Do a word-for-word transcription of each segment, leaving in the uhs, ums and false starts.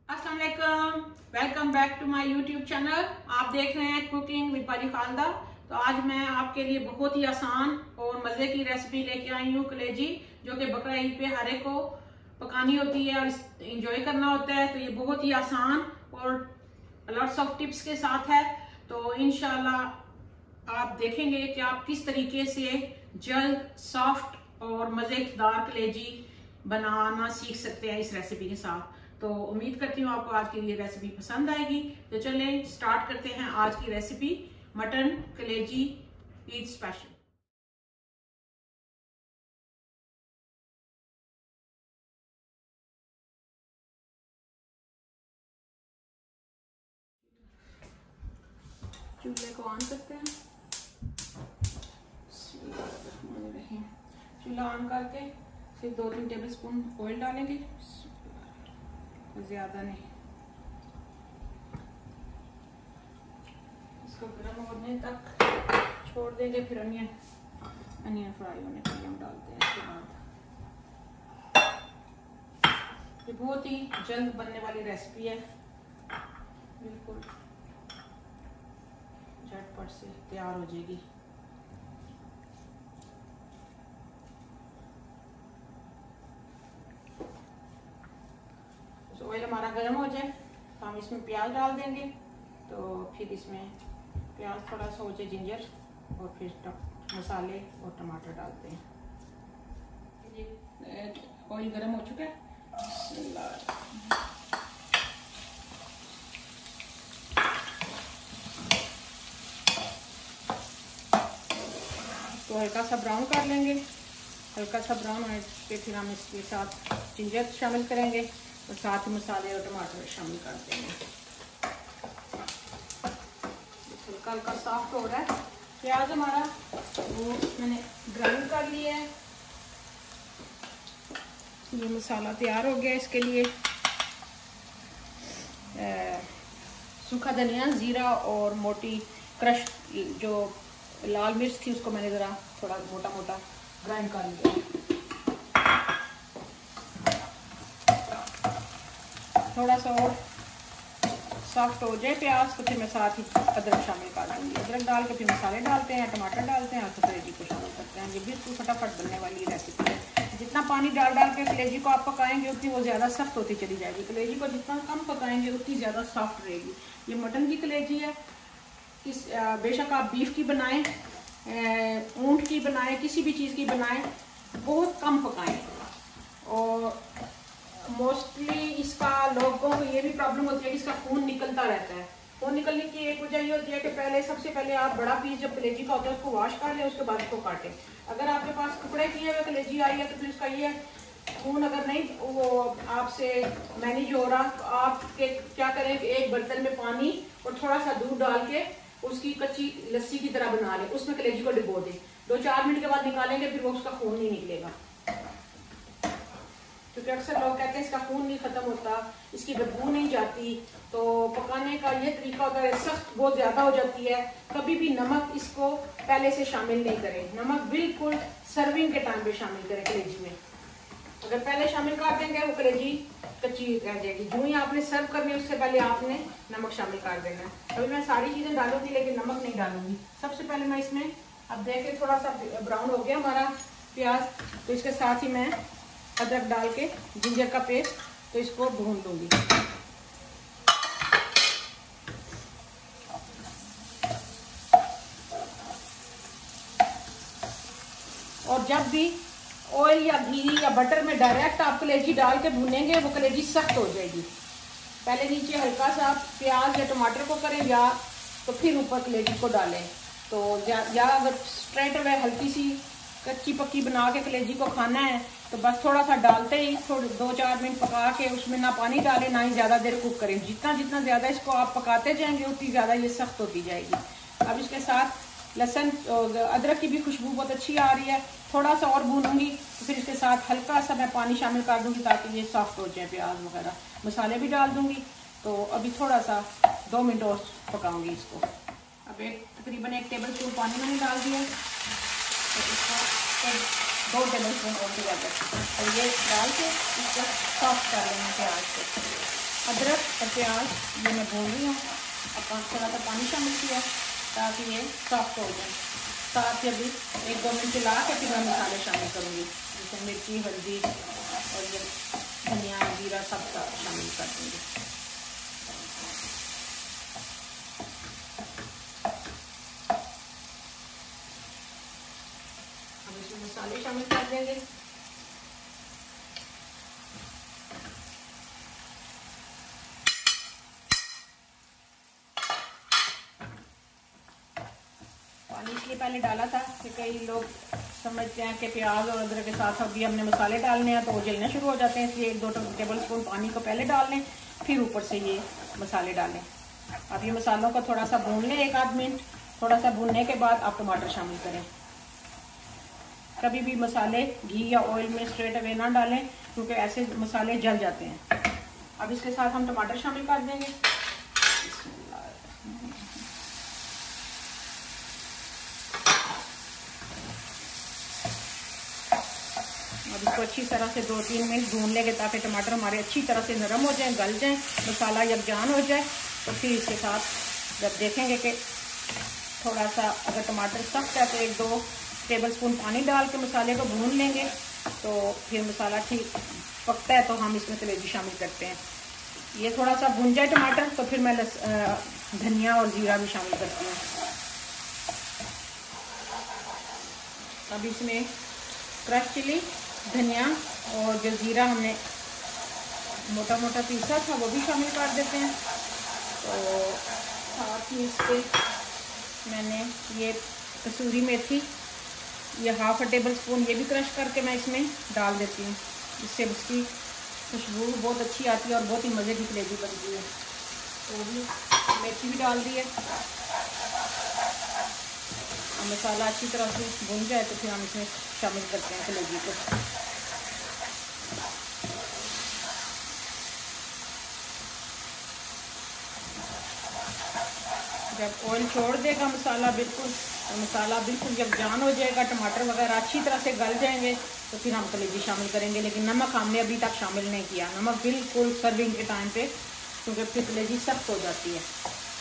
अस्सलाम वालेकुम, welcome back to my YouTube channel. आप देख रहे हैं कुकिंग विद पाजी खालदा। तो आज मैं आपके लिए बहुत ही आसान और मज़े की रेसिपी लेके आई हूँ कलेजी, जो कि बकरा ईद पे हर एक को पकानी होती है और इंजॉय करना होता है। तो ये बहुत ही आसान और लॉट्स ऑफ टिप्स के साथ है। तो इंशाल्लाह आप देखेंगे कि आप किस तरीके से जल्द सॉफ्ट और मज़ेदार कलेजी बनाना सीख सकते हैं इस रेसिपी के साथ। तो उम्मीद करती हूँ आपको आज की ये रेसिपी पसंद आएगी। तो चलें स्टार्ट करते हैं आज की रेसिपी, मटन कलेजी ईद स्पेशल। चूल्हे को ऑन करते हैं, चूल्हा ऑन करके फिर दो तीन टेबल स्पून ऑयल डालेंगे, ज्यादा नहीं। इसको गर्म होने तक छोड़ देंगे, फिर अनियन अनियन फ्राई होने के लिए हम डालते हैं। इसके बाद ये बहुत ही जल्द बनने वाली रेसिपी है, बिल्कुल झटपट से तैयार हो जाएगी। ऑयल हमारा गर्म हो जाए तो हम इसमें प्याज डाल देंगे। तो फिर इसमें प्याज थोड़ा सा हो जाए जिंजर, और फिर मसाले और टमाटर डालते हैं। ये ऑयल गर्म हो चुका है। तो हल्का सा ब्राउन कर लेंगे। हल्का सा ब्राउन होने पे फिर हम इसके साथ जिंजर शामिल करेंगे और साथ ही मसाले और टमाटर शामिल कर देंगे। हल्का हल्का सॉफ्ट हो रहा है प्याज हमारा, वो मैंने ग्राइंड कर लिया है। ये मसाला तैयार हो गया। इसके लिए सूखा धनिया, जीरा और मोटी क्रश जो लाल मिर्च थी उसको मैंने ज़रा थोड़ा मोटा मोटा ग्राइंड कर लिया। थोड़ा सा और सॉफ्ट हो जाए प्याज तो फिर मैं साथ ही अदरक शामिल कर दूँगी। अदरक डाल के फिर मसाले डालते हैं, टमाटर डालते हैं और फिर कलेजी को शामिल करते हैं। ये बिल्कुल फटाफट बनने वाली रेसिपी है। जितना पानी डाल डाल के कलेजी को आप पकाएंगे उतनी वो ज़्यादा सख्त होती चली जाएगी। कलेजी को जितना कम पकाएंगे उतनी ज़्यादा सॉफ्ट रहेगी। ये मटन की कलेजी है। किस बेशक आप बीफ की बनाएं, ऊँट की बनाएं, किसी भी चीज़ की बनाएं, बहुत कम पकाएं। और मोस्टली इसका लोगों को ये भी प्रॉब्लम होती है कि इसका खून निकलता रहता है। खून निकलने की एक वजह ये होती है कि पहले सबसे पहले आप बड़ा पीस जब कलेजी का होता है उसको वॉश कर लें, उसके बाद उसको काटें। अगर आपके पास टुकड़े किए हुए कलेजी आई है तो फिर उसका ये खून अगर नहीं वो आपसे मैनेज हो रहा तो आप के क्या करें कि एक बर्तन में पानी और थोड़ा सा दूध डाल के उसकी कच्ची लस्सी की तरह बना लें, उसमें कलेजी को डिबो दें। दो चार मिनट के बाद निकालेंगे फिर वो उसका खून नहीं निकलेगा। क्योंकि अक्सर लोग कहते हैं इसका खून नहीं खत्म होता, इसकी बदबू नहीं जाती। तो पकाने का ये तरीका होता है, सख्त बहुत ज्यादा हो जाती है। कभी भी नमक इसको पहले से शामिल नहीं करें। नमक बिल्कुल सर्विंग के टाइम पे शामिल करें कलेजी में। अगर पहले शामिल कर देंगे वो कलेजी कच्ची रह जाएगी। जो ही आपने सर्व करनी है उससे पहले आपने नमक शामिल कर देना है। अभी मैं सारी चीजें डालूंगी लेकिन नमक नहीं डालूंगी। सबसे पहले मैं इसमें अब देखे थोड़ा सा ब्राउन हो गया हमारा प्याज, तो इसके साथ ही मैं अदरक डाल के जिंजर का पेस्ट तो इसको भून लूंगी। और जब भी ऑयल या घी या बटर में डायरेक्ट आप कलेजी डाल के भूनेंगे वो कलेजी सख्त हो जाएगी। पहले नीचे हल्का सा प्याज या टमाटर को करें या तो फिर ऊपर कलेजी को डालें। तो या, या अगर स्ट्रेट अवे हल्की सी कच्ची पक्की बना के कलेजी को खाना है तो बस थोड़ा सा डालते ही थोड़े दो चार मिनट पका के उसमें ना पानी डालें ना ही ज़्यादा देर कुक करें। जितना जितना ज़्यादा इसको आप पकाते जाएंगे उतनी ज़्यादा ये सख्त होती जाएगी। अब इसके साथ लहसुन अदरक की भी खुशबू बहुत अच्छी आ रही है। थोड़ा सा और भूनूंगी तो फिर इसके साथ हल्का सा मैं पानी शामिल कर दूंगी ताकि ये सॉफ्ट हो जाए प्याज वगैरह। मसाले भी डाल दूंगी। तो अभी थोड़ा सा दो मिनट और पकाऊंगी इसको। अब एक तकरीबन एक टेबल स्पून पानी मैंने डाल दिया। तो इसको दो टेबल स्पून और टुगेदर और ये डाल के इसको सॉफ्ट कर लेंगे प्याज को। अदरक और प्याज ये मैं भून रही हूँ। अब थोड़ा सा पानी शामिल किया ताकि ये सॉफ्ट हो जाए। साथ ही अभी एक दो मिनट चला के फिर मैं मसाले शामिल करूँगी, जैसे मिर्ची, हल्दी और ये धनिया, जीरा सब शामिल कर दूँगी। अब इसमें मसाले शामिल कर देंगे। पानी इसलिए पहले डाला था कि कई लोग समझते हैं कि प्याज और अदरक के साथ अभी हमने मसाले डालने हैं तो वो जलने शुरू हो जाते हैं, इसलिए एक दो टेबल स्पून पानी को पहले डाल लें, फिर ऊपर से ये मसाले डालें। अब ये मसालों को थोड़ा सा भून लें, एक आध मिनट। थोड़ा सा भूनने के बाद आप टमाटर शामिल करें। कभी भी मसाले घी या ऑयल में स्ट्रेट अवे ना डालें, क्योंकि ऐसे मसाले जल जाते हैं। अब इसके साथ हम टमाटर शामिल कर देंगे। अब इसको अच्छी तरह से दो तीन मिनट भून लेंगे ताकि टमाटर हमारे अच्छी तरह से नरम हो जाएं, गल जाएं, मसाला यकजान हो जाए। तो फिर इसके साथ जब देखेंगे कि थोड़ा सा अगर टमाटर सख्त है तो एक दो टेबल स्पून पानी डाल के मसाले को भून लेंगे। तो फिर मसाला ठीक पकता है तो हम इसमें कलेजी शामिल करते हैं। ये थोड़ा सा भून जाए टमाटर तो फिर मैं धनिया और जीरा भी शामिल करती हूँ। अब इसमें क्रश चिली, धनिया और जो जीरा हमने मोटा मोटा पीसा था वो भी शामिल कर देते हैं। तो साथ ही इसके मैंने ये कसूरी मेथी, ये हाफ अ टेबल स्पून ये भी क्रश करके मैं इसमें डाल देती हूँ। इससे उसकी खुशबू बहुत अच्छी आती है और बहुत ही मज़े की कलेजी बनती है। तो भी मेथी भी डाल दी है। मसाला अच्छी तरह से भून जाए तो फिर हम इसमें शामिल करते हैं कलेजी को। जब ऑयल छोड़ देगा मसाला बिल्कुल, तो मसाला बिल्कुल जब जान हो जाएगा, टमाटर वगैरह अच्छी तरह से गल जाएंगे तो फिर हम कलेजी शामिल करेंगे। लेकिन नमक हमने अभी तक शामिल नहीं किया, नमक बिल्कुल सर्विंग के टाइम पे, क्योंकि फिर कलेजी सख्त हो जाती है।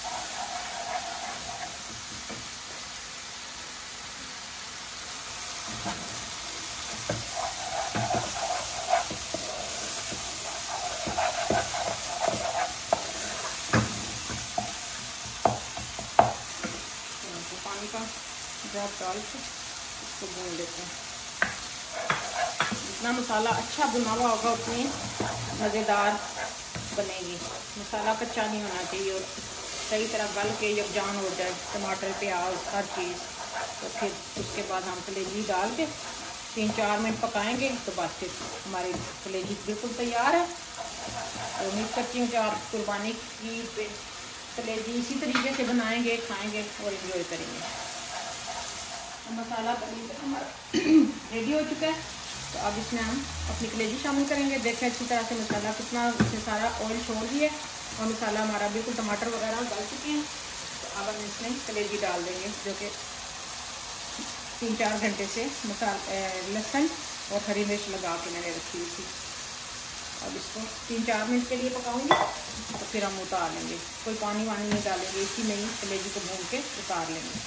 पानी का ड्रॉप डाल के इसको भून लेते हैं। जितना मसाला अच्छा भुना हुआ होगा उतनी मज़ेदार बनेगी। मसाला कच्चा नहीं होना चाहिए और सही तरह गल के यकजान हो जाए, टमाटर, प्याज, हर चीज़। तो फिर उसके बाद हम कलेजी डाल के तीन चार मिनट पकाएंगे तो बस फिर हमारी कलेजी बिल्कुल तैयार है। तो उम्मीद करती हूँ कि आप कुर्बानी की कलेजी इसी तरीके से बनाएंगे, खाएंगे और एंजॉय करेंगे। तो मसाला पनीर हमारा रेडी हो चुका है। तो अब इसमें हम अपनी कलेजी शामिल करेंगे। देखें अच्छी तरह से मसाला कितना इसमें सारा ऑयल छोड़ दिया और मसाला हमारा बिल्कुल टमाटर वगैरह गल चुके हैं। तो अब हम इसमें कलेजी डाल देंगे, जो कि तीन चार घंटे से मसाला लहसुन और हरी मिर्च लगा के मैंने रखी हुई थी। अब इसको तीन चार मिनट के लिए पकाऊंगी तो फिर हम उतार लेंगे। कोई पानी वानी नहीं डालेंगे, इसी में ही कलेजी को भून के उतार लेंगे।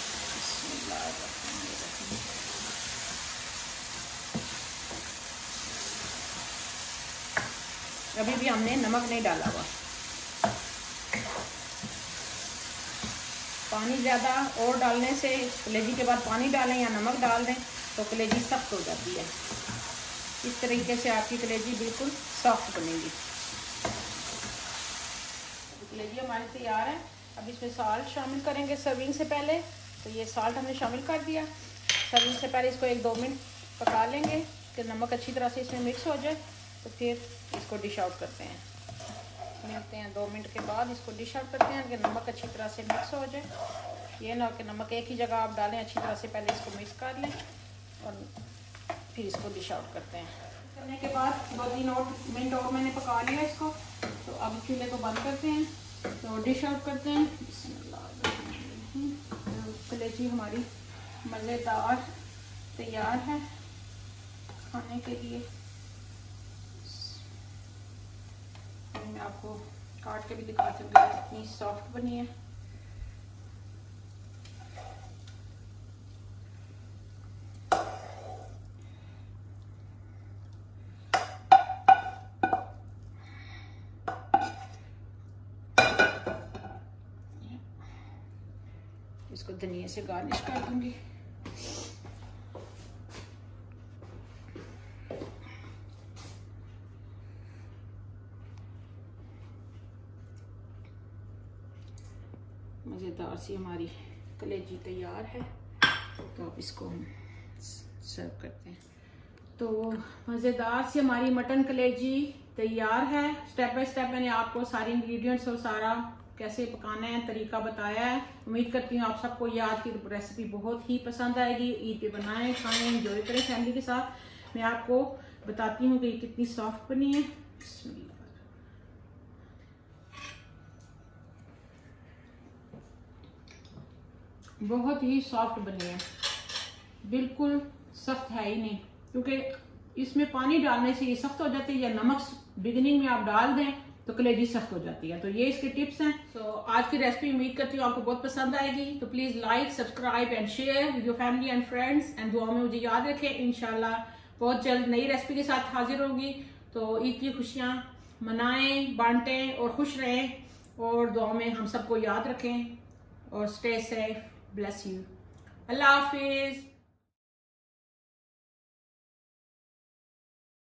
अभी भी हमने नमक नहीं डाला हुआ। पानी ज़्यादा और डालने से, कलेजी के बाद पानी डालें या नमक डाल दें तो कलेजी सख्त हो जाती है। इस तरीके से आपकी कलेजी बिल्कुल सॉफ्ट बनेगी। कलेजी हमारी तैयार है। अब इसमें साल्ट शामिल करेंगे सर्विंग से पहले। तो ये साल्ट हमने शामिल कर दिया। सर्विंग से पहले इसको एक दो मिनट पका लेंगे कि नमक अच्छी तरह से इसमें मिक्स हो जाए। तो फिर इसको डिश आउट करते हैं। मिलते हैं दो मिनट के बाद, इसको डिश आउट करते हैं कि नमक अच्छी तरह से मिक्स हो जाए। ये ना हो कि नमक एक ही जगह आप डालें, अच्छी तरह से पहले इसको मिक्स कर लें और फिर इसको डिश आउट करते हैं। करने के बाद दो तीन और मिनट और मैंने पका लिया इसको। तो अब चूल्हे को बंद करते हैं, तो डिश आउट करते हैं। तो कलेजी हमारी मज़ेदार तैयार है खाने के लिए। हैं। मैं आपको काट के भी दिखाती हूँ कितनी सॉफ्ट बनी है। इसको धनिया से गार्निश कर दूंगी। मज़ेदार सी हमारी कलेजी तैयार है, तो अब इसको हम सर्व करते हैं। तो मज़ेदार सी हमारी मटन कलेजी तैयार है। स्टेप बाय स्टेप मैंने आपको सारे इंग्रेडिएंट्स और सारा कैसे पकाना है तरीका बताया है। उम्मीद करती हूँ आप सबको ये आज की रेसिपी बहुत ही पसंद आएगी। ईद पे बनाएं, खाएं, एंजॉय करें फैमिली के साथ। मैं आपको बताती हूँ कि ये कितनी सॉफ्ट बनी है। बहुत ही सॉफ्ट बनी है, बिल्कुल सख्त है ही नहीं, क्योंकि इसमें पानी डालने से ये सख्त हो जाती है, या नमक बिगिनिंग में आप डाल दें तो कलेजी सख्त हो जाती है। तो ये इसके टिप्स हैं। सो so, आज की रेसिपी उम्मीद करती हूँ आपको बहुत पसंद आएगी। तो please like, subscribe and share with your family and friends, and दुआ में मुझे याद रखें। इंशाल्लाह बहुत जल्द नई रेसिपी के साथ हाजिर होगी। तो ईद की खुशियाँ मनाएं, बांटें और खुश रहें, और दुआ में हम सबको याद रखें। और स्टे सेफ, ब्लेस यू, अल्लाह हाफिज।